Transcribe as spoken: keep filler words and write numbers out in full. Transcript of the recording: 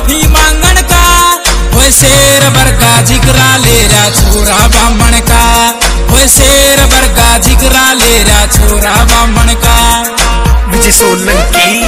माफी मांगन का, होए शेर वर्गा जिगरा ले रहा छोरा बामण का, होए शेर वर्गा जिगरा ले रहा छोरा बामण का। विजय सोलंकी